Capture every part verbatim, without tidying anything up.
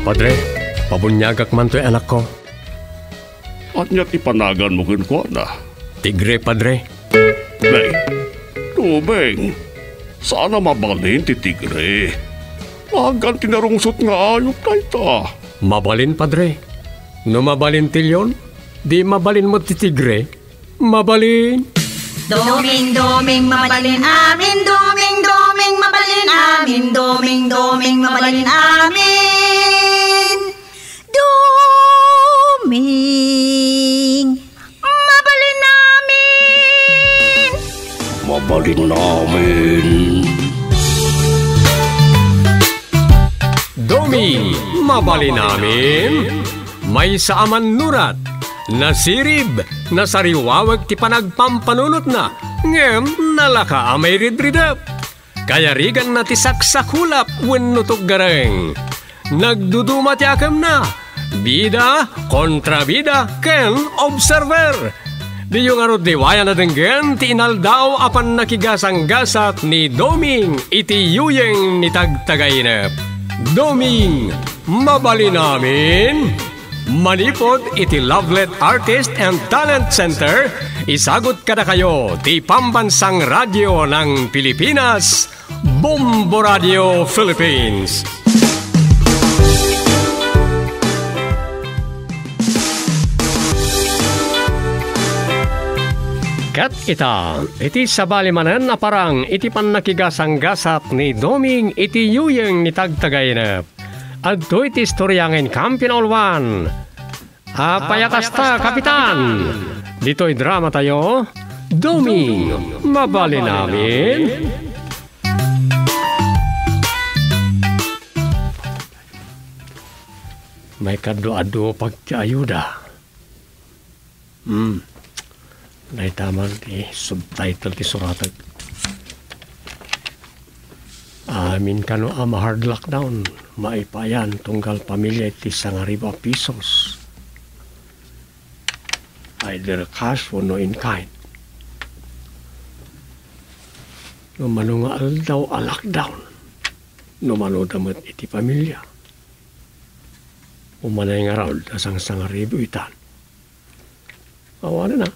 Padre, pabunyagak man to'y anak ko. At niya't ipanagan mo kin ko na. Tigre, Padre. Nay, tubeng. Sana mabalin ti tigre. Magan tinarungsot nga ayop na ita. Mabalin, Padre. No mabalin tilyon, di mabalin mo ti tigre. Mabalin. Doming, doming, mabalin amin. Doming, doming, mabalin amin. Doming, doming, mabalin amin. Doming, mabalin amin. Mabalin namin. Doming, mabalin namin. May saaman nurat. Nasirib, nasariwawag ti panagpampanunot na. Ngem, nalaka amay ridridap. Kaya rigan na ti saksakulap wenno gareng. Nagduduma ti akam na. Bida, kontrabida, ken observer. Di yung arot diwaya na denggen ti inaldaw apan nakigasang-gasat ni Doming iti yuyeng ni tagtagainep. Doming, mabali namin. Manipod iti Lovelet Artist and Talent Center, isagot kada kayo ti Pambansang Radyo ng Pilipinas, Bombo Radio Philippines. Kat ita, iti sabalimanan na parang iti pannakigasang-gasat ni Doming iti yuyeng ni tagtagainep. Adto iti istoryangin Kampinolwan. Apayakasta, Kapitan. Dito'y drama tayo. Doming, mabali namin. May kado-ado pagkaayuda. Hmm. Naitaman ti subtitle ti suratag. Amin kano ama hard lockdown. Maipayan tunggal pamilya iti sangariba pesos. Either cash o no in kind. No manungal daw a lockdown. No manodamat iti pamilya. Umanay nga raw dasang sangaribo itan. Awan na.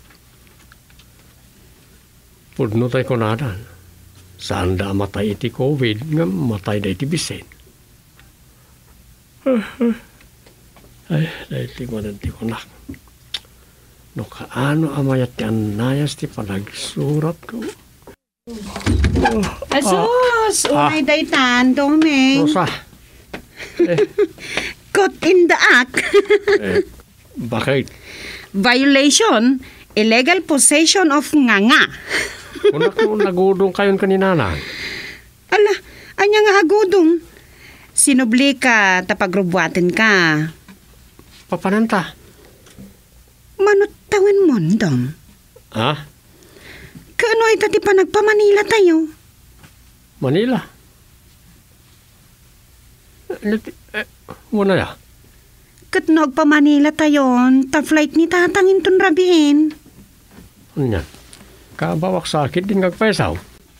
Pudno tayo kunadan. Saan da matay iti COVID nga matay da iti bisen. Ay, dahil ti manan ti kunak. No kaano amayat ti anayas ti panagsurat ko. Oh, Asus! Ah, Unay daytan, Doming. Rosa. Eh. Caught in the act. eh, bakit? Violation. Illegal possession of nganga. Kunak no nagudong kayon kaninana. Ala, anya nga agudong. Sinubli ka, tapagrubuatin ka. Papananta? Manot tawin mo, Dom. Ha? Kaano ay tati pa nagpa-Manila tayo? Manila? Eh, eh, muna ya? Kat nagpa-Manila tayo, ta-flight ni tatangin ton rabiin. Ano yan? Kabawak sakit din ngagpaisaw.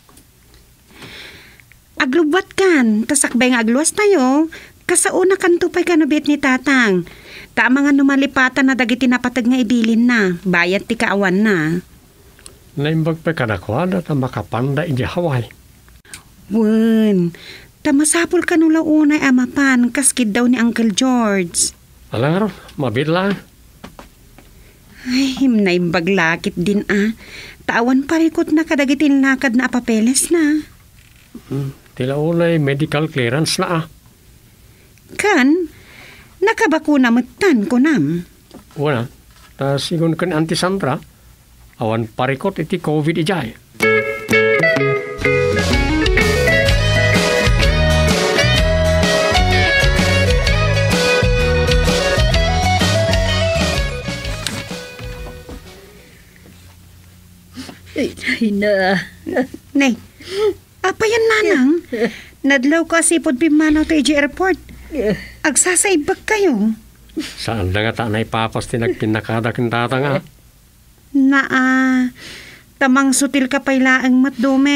Aglubat kan, tasakbay nga agluwas tayo. Kasauna kan tupay ka nabit ni tatang. Tama nga numalipatan na dagiti napatag nga ibilin na. Bayad ti kaawan na. Naimbag pa ka nakuha na makapanda iji Hawaii. Wen, tamasapol ka nula unay amapan, kaskid daw ni Uncle George. Alang ron, mabit lang. Ay, naimbag lakit din ah. Tawan parikot na kadagitin lakad na apapeles na. Hmm, tila unay medical clearance na ah. Kan, nakabakuna matan ko nam. Wala, ta sigun kan anti-Sandra, awan parikot iti COVID ijay. Ay na. Nay, apa yan nanang? Nadlaw ka sipod pimanaw tayo di airport. Agsasaibag kayo. Saan na nga ta na ipapas tinagpinakadak ng tatang ah? Naa, tamang sutil ka pailaang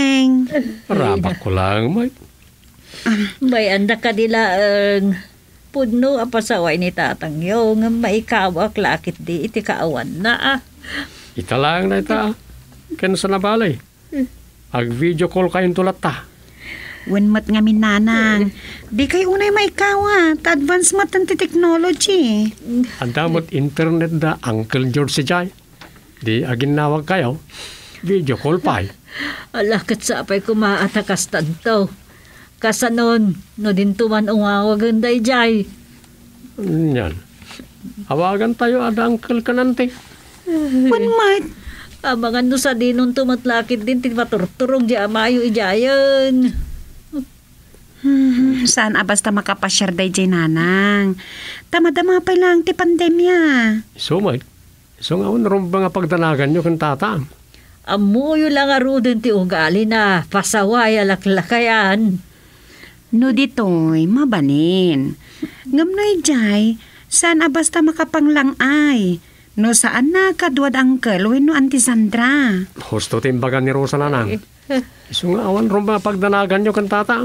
matdumeng. Rabak ko lang, may. May anda ka nila ang Puno ang pasaway ni tatang yo nga maikawak lakit di iti kaawan na ah. Ita lang na ita. Kan sa nabalay. Ag video call kayong tulat ta. Wenmat nga minanang. Di kay unay maikawa. Ta advance mat ang ti technology. Andamot internet da Uncle George si Jai. Di agin nawag kayo. Video call pa eh. Alakit sa apay kumaatakas tanto. Kasanon, no din tuman umawagan day jay. Yan. Awagan tayo ada Uncle kanante. Wenmat. Abangan no sa dinon tumatlakit din ti maturturong di amayo ijayan. Hmm, saan abas ta makapasyar day jay nanang? Tamadama pa lang ti pandemya. So, Mike. So nga unrong ba nga pagdanagan nyo kan tata? Amuyo lang aro din ti ugali na pasaway alaklakayan. No ditoy, mabanin. Ngamnoy jay, saan abas ta makapanglang ay? No saan na kadwad angkel wenno anti Sandra? Husto timbagan ni Rosa nanang. So nga awan ron ba pagdanagan nyo kan tata?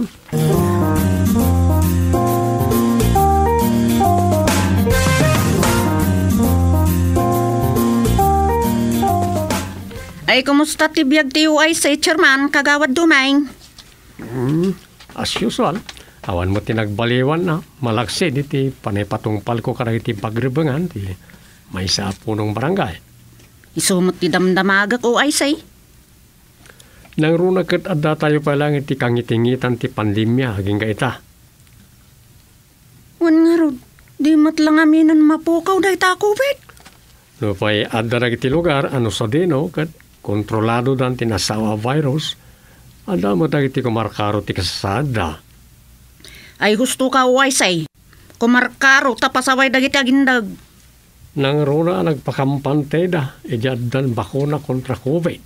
Ay, kumusta ti biyag ti U I say, Chairman, kagawad dumaing? Hmm, as usual. Awan mo tinagbaliwan na. Malaksid iti panay-patungpal ko kada iti pagribangan. Ti may sa punong barangay. Isumot ti damdamagak U I say. Nang runa kat adda tayo pa lang iti kangitingitan ti pandemya haging kaita. Wan nga rod, di matlang aminan mapukaw dahi ta COVID. No pa'y adda na iti lugar, ano sa dino, kat kontrolado dan tinasawa virus, ada mo dagiti kumarkaro ti kasada. Ay gusto ka U I say. Kumarkaro tapasaway dagiti agindag. Nang runa nagpakampante da, ijaddan bakuna kontra COVID.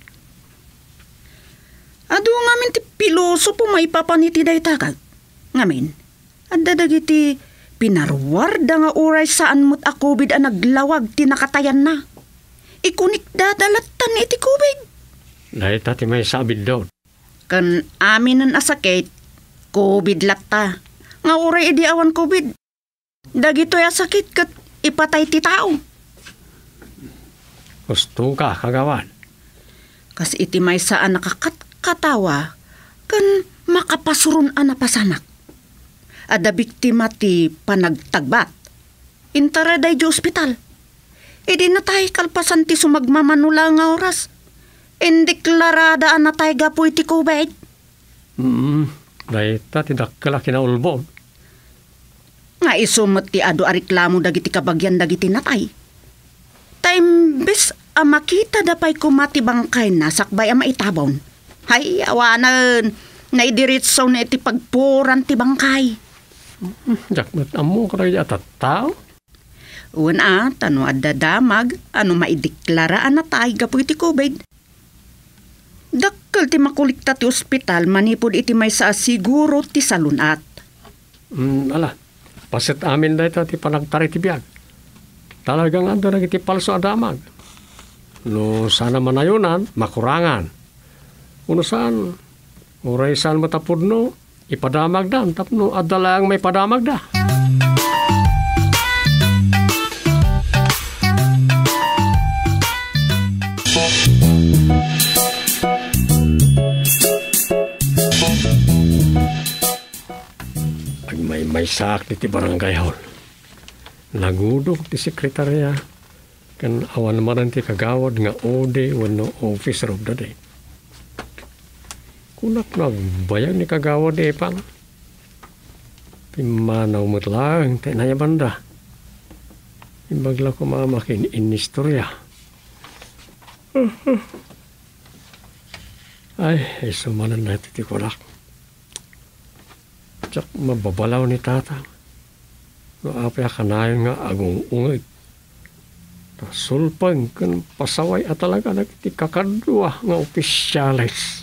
Ado ngamin ti pilosopo may papaniti dahi takag. Ngamin, adda dagiti pinarwarda nga oray saan mo't a COVID ang naglawag ti nakatayan na. Ikunik dadalatan iti COVID. Dahil tati may sabid daw. Kan amin ang asakit, COVID latta. Nga oray edi awan COVID. Dagito ya sakit kat ipatay ti tao. Gusto ka, kagawan. Kas iti may saan nakakatkatawa, kan makapasurun ang napasanak. Ada biktima ti panagtagbat. Intaraday di ospital. Idi natay kalpasan ti sumagmamanula nga oras. Indeklarada ang natay gapo iti COVID. Hmm, dahil tati dakkala kinaulbog. Nga isumot ti ado ariklamo dagiti kabagyan dagiti natay. Time bis a makita dapay kumati bangkay na sakbay a maitabon. Hay awanan, naidiritsaw na iti pagpuran ti bangkay. Jakmat amo karaya at tao. Uwan a, tano adda damag, ano maideklara na tayo gapo iti COVID. Dakkal ti makulikta ti ospital, manipod iti may sa siguro ti salunat. Hmm, ala, pasit amin da ito ti panagtari ti biyag. Talagang ando na iti palso adamag. No sana manayunan, makurangan. Uno saan, uray saan matapod no, ipadamag da, tapno adalang may padamag da. Pag may may sak ti barangay hall, nagudok ti sekretarya, kan awan maran ti kagawad nga ode wano officer of the day. Kunak nagbayag ni kagawad e pang. Pimanaw mo't lang, tayo na banda. Imbagla ko mamakin inistorya. Ay, ay sumanan na iti kulak. Tsak mababalaw ni tata. No apya kanayon nga agong ungig. Sulpang kan pasaway at talaga nagiti kakadwa nga opisyalis.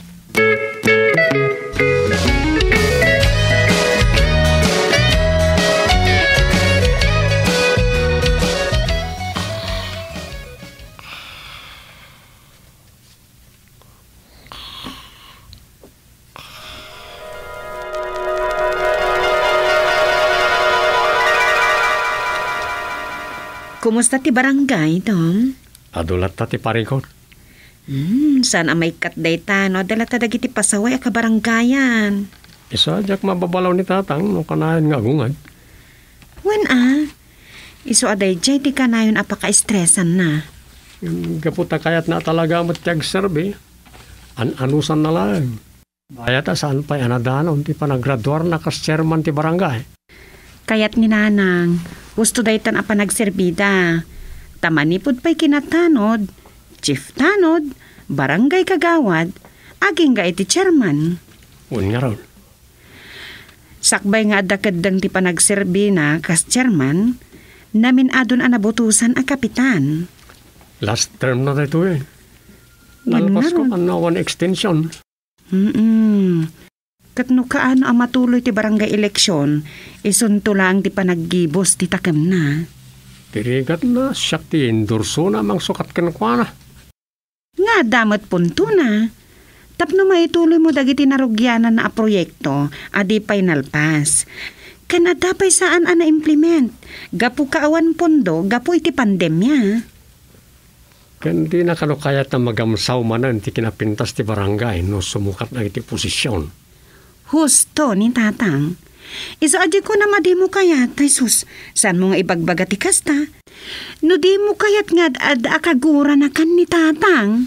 Kumusta ti barangay, Tom? Adulat ta ti paringkot. Hmm, saan ang may katday ta, no? Dala ta dagiti pasaway a kabaranggayan. Isa, jak mababalaw ni tatang no kanayan nga agungad. Wen ah, iso aday jay ti kanayon apaka-estresan na. Yung Gaputa kayat na talaga matiyag serbe. An-anusan na lang. Bayat ta saan pa'y anadanon ti panagraduar na kas chairman ti barangay. Kaya't ni nanang, gusto daytan apa nagserbida. Tamanipod pa'y kinatanod, chief tanod, barangay kagawad, aging ga iti chairman. Un nga ron. Sakbay nga adakadang ti panagserbi na kas chairman, namin adon anabutusan a kapitan. Last term na ito eh. Wan Nalpas nga ko ron. ano one extension. Mm-mm. Katno kaano ang matuloy ti barangay eleksyon, isunto lang ti panaggibos ti takam na. Tirigat na siya ti endorso na mang sukat kinakwana. Nga damat punto na. Tapno maituloy mo dagiti narugyanan na a proyekto, adi pay nalpas. Kanada pay saan ana implement. Gapu kaawan pondo, gapu iti pandemya. Kandi na kanukayat na magamsaw manan ti kinapintas ti barangay no sumukat na iti posisyon. Husto ni tatang. Isa adi ko na madi mo kayat, ay sus, saan mo nga ibagbaga ti kasta? No di mo kayat nga ad akagura na kan ni tatang.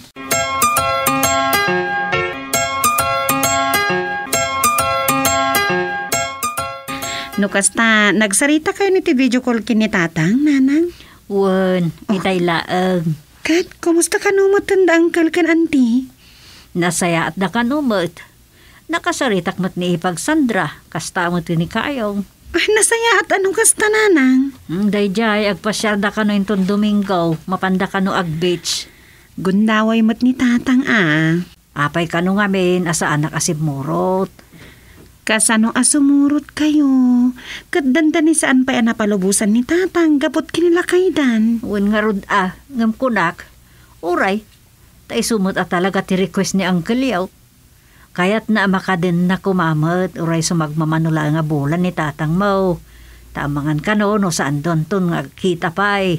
No kasta, nagsarita kayo ni ti video call kin ni tatang, nanang? Wen, itay laeng. Kat, kumusta ka no matanda ang kalkan, auntie? Nasaya at nakanumot. Nakasaritak mat ni Ipag Sandra, kasta mo ni Kayong. Ay, nasaya at anong kasta, nanang? Hmm, dayjay, agpasyar da ka no inton Domingo, mapanda ka no ag beach. Gundaway mat ni tatang, ah. Apay ka no ngamin, asa anak asib murot. Kasano asumurot kayo? Kadanda ni saan pa yan napalubusan ni tatang, gapot kinilakaydan. Wen nga rod ah, ngam kunak. Uray, tay sumot at talaga ti request ni Uncle Yaw. Kaya't na makadin na kumamot, uray sumagmamanula nga bulan ni tatang mo. Tamangan ka no, no saan doon ton nga kita pa'y.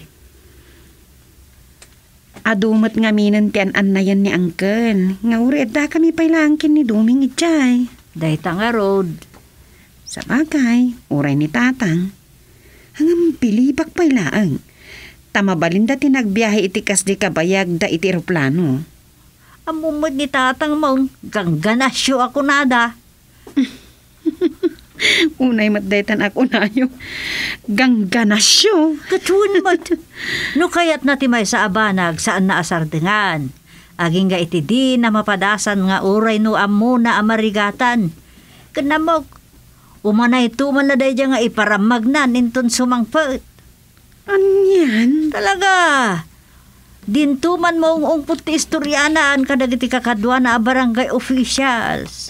Adumot nga minan ti an na yan ni Uncle. Nga uri da kami pailangkin ni Duming itjay. Dayta nga road. Sa bagay, uray ni tatang. Hanggang pilibak pailaang. Tamabalinda ti nagbiyahe iti kasdi kabayag da iti eroplano. Amumod ni tatang mo, gangganasyo ako nada. Unay matdaytan ako na yung gangganasyo. Katun mat. No kayat na ti may sa abanag saan na asardingan. Aging ga iti di na mapadasan nga uray no amo na amarigatan. Kanamok, umanay tuman na day nga iparamag na ninton sumangpet. Anyan? Talaga. Dintuman mo ang ungput ti istoryanaan kadagiti kakadwa na barangay officials.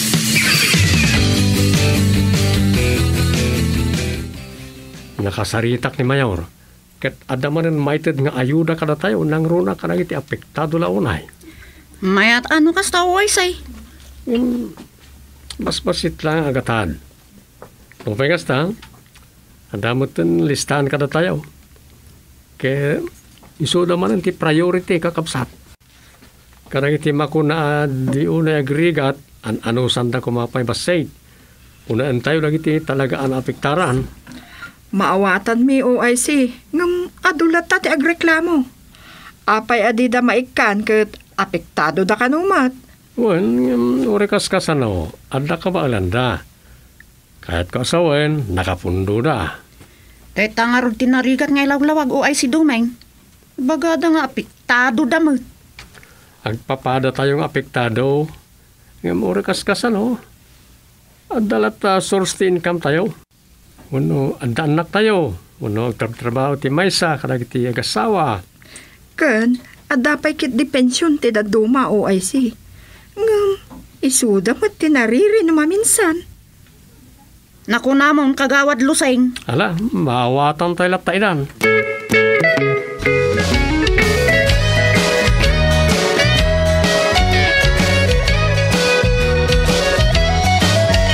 Nakasaritak ni Mayor. Ket adamanen maited nga ayuda kada tayo nang runa kada iti apektado la unay. Mayat ano kasta way say? Yung basbasit lang agatan. Kung pagkasta, adamutin listahan kada tayo. Kaya iso naman ti priority kakapsat. Kada iti makuna di unay agrigat an ano sanda kumapay basay. Unaan tayo lagi ti talagaan apektaran. Maawatan mi O I C ngam adulat ta ti agreklamo. Apay adida maikan ket apektado da kanumat. Wen, um, orekas ka sa no, adda ka ba alanda? Kahit ka asawen, nakapundo da. Dayta nga ron tinarigat nga ilawlawag o ay si Dumeng. Bagada nga apektado damot. Agpapada tayong apektado. Ngam orekas ka sa no, adalat uh, source ti income tayo. Uno, anda anak tayo. Uno, agtrabaho ti maysa, kadag ti agasawa. Ken adapay kit di pensyon ti daduma O I C. Ngam isuda mat tinariri na maminsan. Naku namon kagawad luseng. Ala, maawatan tayo laptaidan.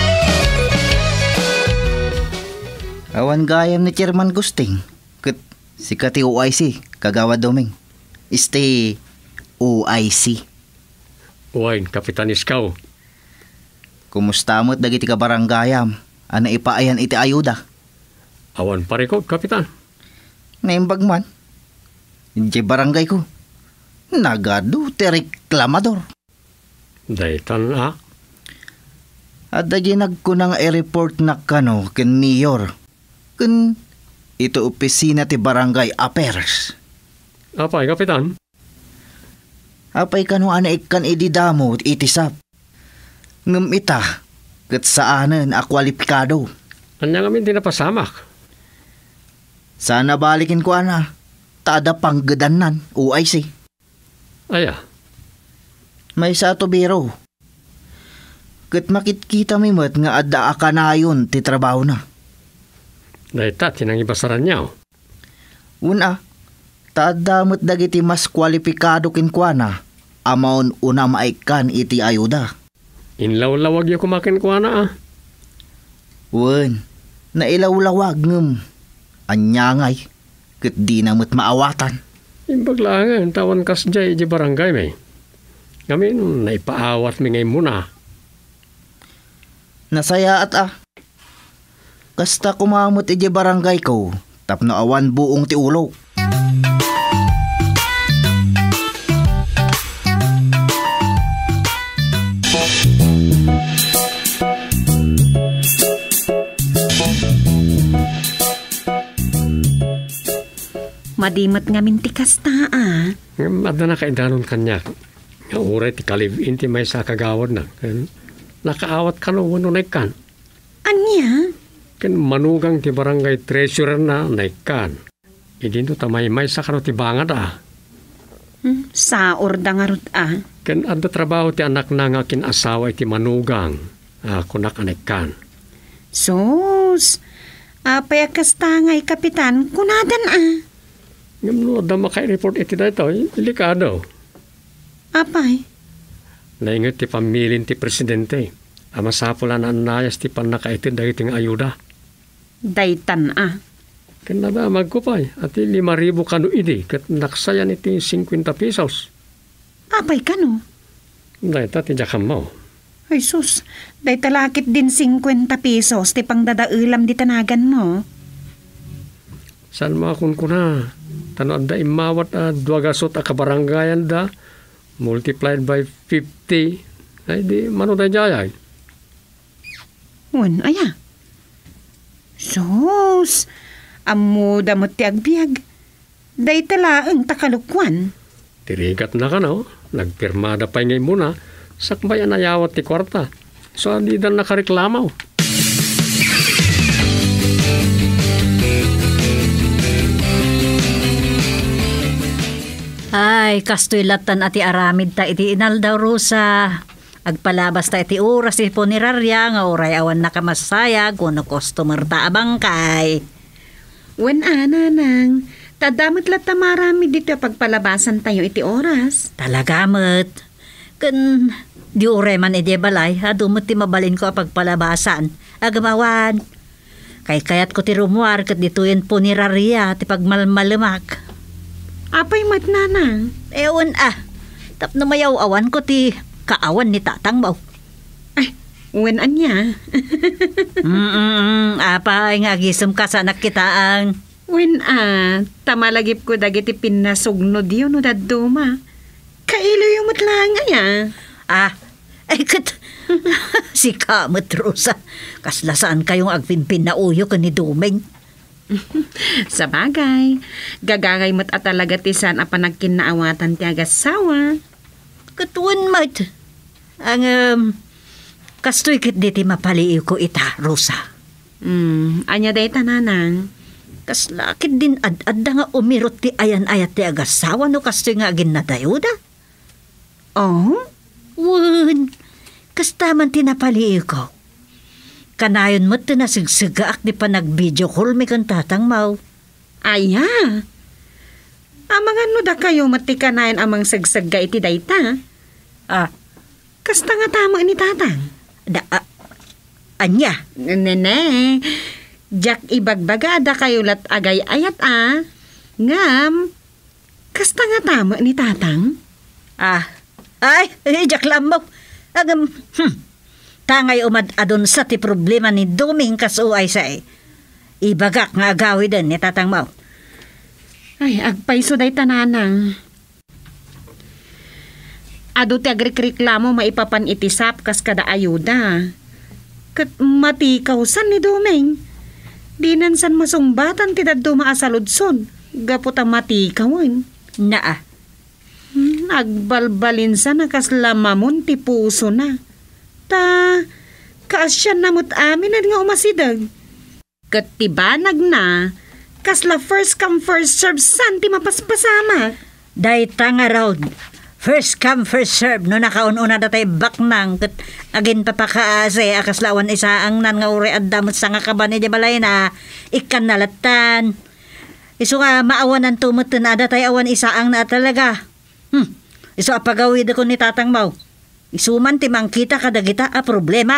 Awan gayam ni Chairman Gusting. Ket Si Kati O I C, Kagawad Doming. Este O I C. Uwain, Kapitan Iskaw. Kumusta mo't dagiti ka baranggayam? Ana ipaayan iti ayuda. Awan parikod, Kapitan. Naimbag man. Hindi barangay ko. Nagado ti reklamador. Daytan ah. At dagi nagkunang i-report na kano ken mayor. Ken ito opisina ti barangay affairs. Apay, Kapitan. Apay kano ana ikan ididamo iti sap. Ngem ita ket saanen a kwalipikado. Anya ngamin di napasamak. Sana balikin ko ana. Tada panggedanan O I C. Aya. May sa to biro. Ket makitkita mi met nga adda akanayon ti trabaho na. Dayta, tinang ibasaran niya. Una, tada met dagiti mas kwalipikado kinkwana. Amaon una maikan iti ayuda. Inlaw-lawag yung kumakin ko na ah. Wen, nailawlawag ngem. Anyangay, ket di na met maawatan. Imbaglangan, tawan kas jay di barangay may. Ngamin, naipaawat mi ngay muna. Nasaya at ah. Kasta kumamot iti barangay ko, tapno awan buong ti ulo. Madimot nga mintikas ta ah. Mada na kaidanon kanya. Nga uray ti kalibin ti may sa kagawad na. Nakaawat ka no wano naikan. Anya? Ken manugang ti barangay treasurer na naikan. Idinto tamay may sa kano ti bangad ah. Hmm, sa orda nga rut ah. Ken adda trabaho ti anak na nga kinasawa iti manugang. Ah, kunak anaikan. Sus, apay kasta ngay kapitan, kunadan ah. Ngam no, adda maka-report iti na ito, delikado. Apay? Naingat ti pamilin ti presidente. Amasapula na anayas ti panakaitid dahil ting ayuda. Daytan ah. Kanada magkupay at lima ribu kanu idi kat naksayan iti fifty pesos. Apay ka no? Dahita ti jakam mo. Ay sus, day talakit din fifty pesos ti pang dadaulam di tanagan mo. San makun ko na? Tano da imawat a duagasot a kabarangayan da multiplied by fifty. Ay di mano da jayay. Wan, aya. Sus, amo damot ti agbiag. Day tala ang takalukwan. Tirigat na ka no? Nagpirmada pa ngay muna. Sakbayan na yawat ti kwarta. So di dan nakareklamaw. Ay, kastoy latan ati aramid ta iti inaldaw Rosa. Agpalabas ta iti oras iti punerarya nga oray awan nakamasaya kuno customer ta abangkay. Wan ana nang, tadamot lat ta marami dito pagpalabasan tayo iti oras. Talagamet. Kun di oray man iti balay, adumot ti mabalin ko pagpalabasan. Agamawan. Kay kayat ko ti rumuar kat dituyen punerarya ti pagmalmalamak. Apay mat nanang? Ewan ah. Tap na mayaw awan ko ti kaawan ni tatang mo. Ay, wen anya? Mm-mm, apay nga gisum ka sa nakitaan. Wen ah, tamalagip ko dagiti pinasugno diyo no daduma. Kailo yung matlang aya. Ah, ay kat... si Kamot Rosa. Kaslasaan kayong agpinpin na uyo ka ni Dumeng. Sa bagay, gagagay mo't at talaga tisan a panagkinaawatan ti agasawa. Katuan mat. Ang um, kastoy kit diti mapaliiw ko ita, Rosa. Hmm, anya day tananang. Kaslakit din ad-adda nga umirot ti ayan-ayat ti agasawa no kastoy nga agin nadayuda. Oh? Wan, kastaman tinapaliiw ko. Kanayon mo't tinasigsagaak di pa nag-video call mi kang tatang mau. Aya. Amang ano da kayo matikanayan amang sagsaga iti dayta? Ah, Kasta nga tama ni tatang. da, ah, anya? Nene, jak ibagbaga da kayo lat agay ayat ah. Ngam, kasta nga tama ni tatang? Ah, ay, ijak lang mo. Agam, hmm, tangay umad adon sa ti problema ni Doming kasuay sa eh. Ibagak nga agawi din ni tatang mo. Ay, agpaiso day tananang. Ado ti agreklamo maipapan itisap kas kada ayuda. Kat matikaw san ni Doming. Dinan san masumbatan ti daddo maasaludson. Gapot ang matikawan. Naa. Hmm, agbalbalin sa nakaslamamon ti puso na. Ta, kaasyan namot amin at nga umasidag. Kat tibanag na, kasla first come first serve san ti mapaspasama. Day tanga raw. First come, first serve. No nakaununa na tayo baknang. Kat agin papakaasay akaslawan isa ang nan nga uri at damot sa nga kaban ni Jabalay na ikan nalatan. Iso nga maawan ang tumot na ada tayo awan isa ang na talaga. Hmm. Iso apagawid ako ni tatang mau. Isuman timang kita kadagita a problema.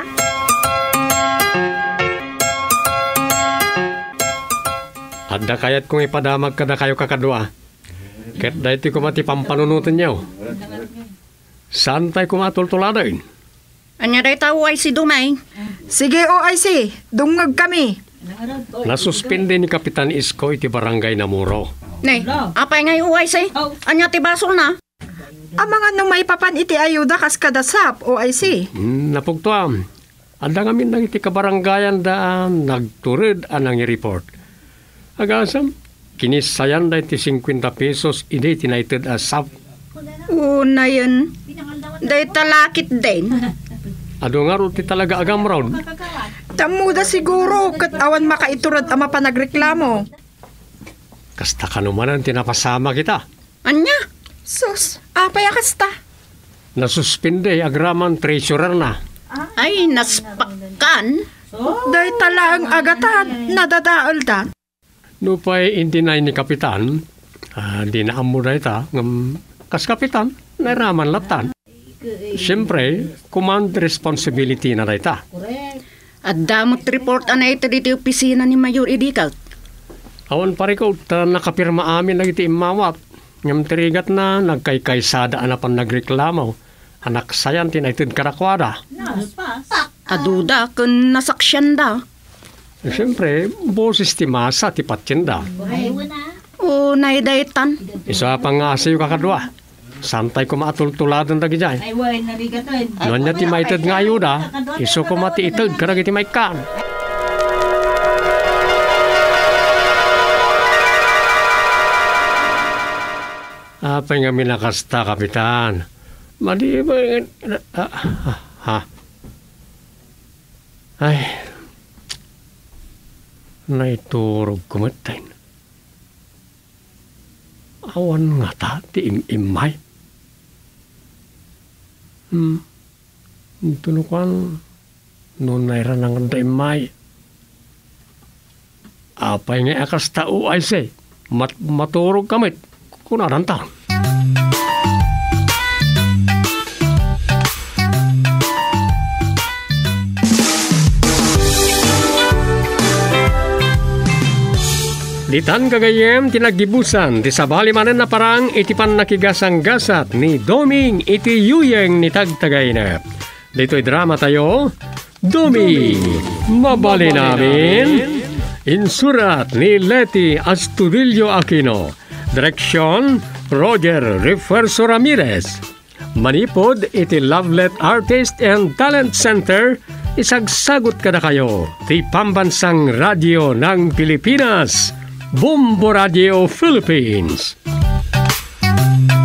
Adda kayat kong ipadamag kada kayo kakadwa. Ket dayti ko mati pampanunutan niyo. Saan tayo kumatultuladain? Anya day tao ay si Dumay. Sige O I C, dungag kami. Nasuspinde ni Kapitan Isko iti barangay na Muro. Nay, apay ngay uway say. Anya ti basol na. Ang mga nung may papan iti ayuda kas kadasap O I C. Hmm, napugtuam. Anda ngamin nang iti kabarangayan daan nagturid anang i-report. Agasam, kinisayan da iti fifty pesos iti tinited asap. Una yun. Day talakit din. Ado nga ro ti talaga agam raw. Tamuda siguro kat awan makaiturad ama pa nagreklamo. Kasta ka naman ang tinapasama kita. Anya? Sus, apay akasta. Nasuspinde agraman treasurer na. Ay, naspakan. Day tala ang agatan, nadadaal dan. Nupay indinay ni Kapitan, uh, di na amo na ita, ngam, kas Kapitan, nairaman latan. Siyempre, command responsibility na ita. At damot report anay ito dito opisina ni Mayor Idikaw. Awan pare ko, ta nakapirma amin na iti imawat. Ngam tirigat na, nagkaykaysada anapan nagreklamo. Anak sayan tinaited karakwada. Aduda kun nasaksyan da. E, siyempre, boses ti masa ti patsinda. O naidaytan. Isa pa nga sa'yo kakadwa. Santay ko maatultuladan dagi dyan. Noon niya ti maited nga ayuda, iso ko matiitag karag iti maikan. Apay nga minakasta, Kapitan. Madi ba yun? Ah, ah, ha? Ay, naiturog kumatain. Awan nga ta, ti im-imay. Hmm, tunukan, noon naira nang da imay. Apay nga akas tao ay say, mat maturog kamit, kunaran ta. Ditan kagayem tinagibusan ti sabali manen na parang iti pan nakigasang-gasat ni Doming iti yuyeng ni tagtagay na. Dito'y drama tayo, Doming, mabali namin. Insurat ni Leti Astudillo Aquino. Direksyon, Roger Refuerzo Ramirez. Manipod iti Lovelet Artist and Talent Center. Isagsagot kada kayo ti Pambansang Radyo ng Pilipinas. Bombo Radio Philippines.